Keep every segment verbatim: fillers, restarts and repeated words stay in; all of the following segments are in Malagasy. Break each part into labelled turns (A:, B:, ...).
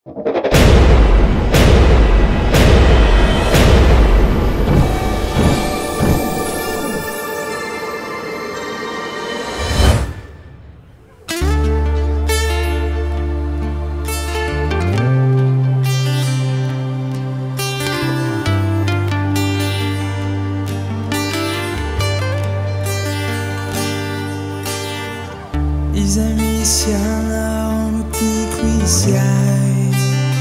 A: Izamisyanao no tiako izay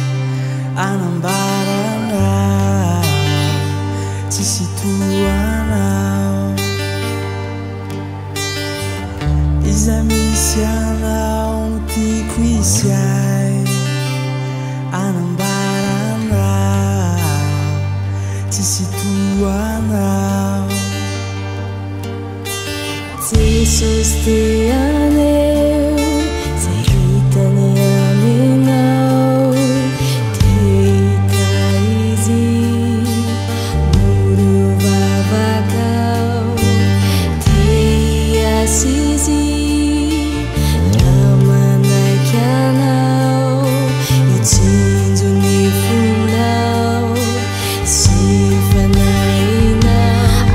A: anambaranao tsisy toanao. Izamisyanao no tiako izay anambaranao tsisy toanao.
B: Jesus te aneu, se hitani aminau, teika izy, muru vavakau, te asisi, ramanaika anau, itsinjo ny fonao, sy fanainao.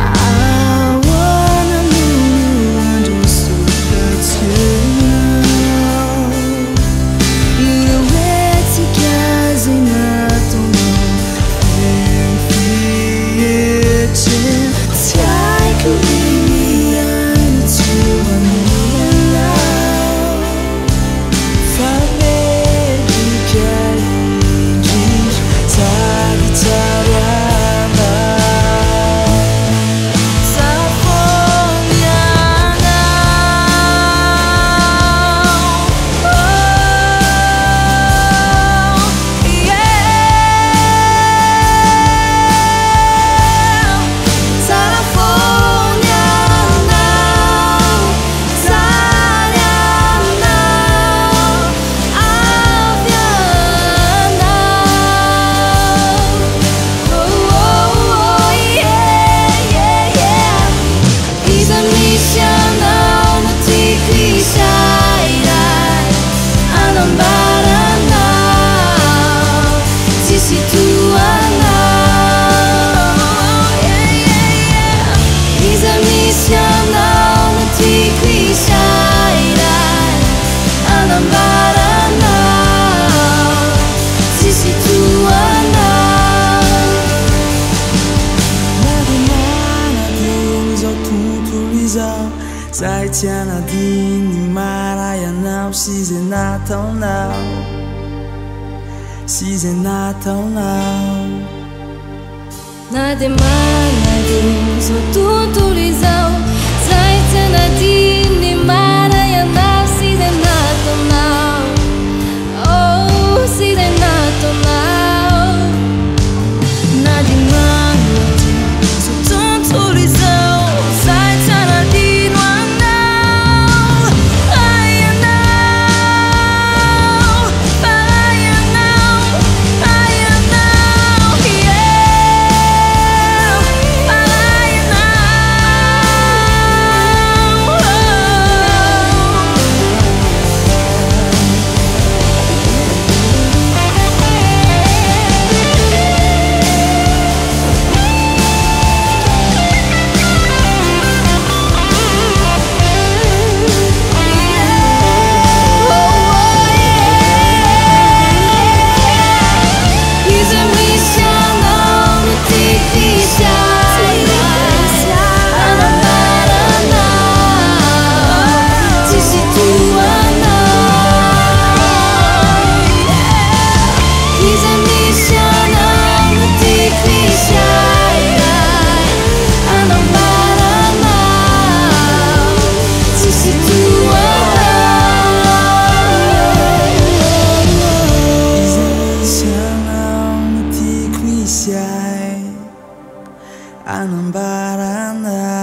A: Zay tiana diny maray anao sy zay nataonao, sy zay nataonao.
B: Na de manadiny zao tontolo izao, zay tiana diny maray anao sy zay nataonao, oh sy zay nataonao. Na de manadiny zao tontolo izao, zay tiana diny
A: anambaranau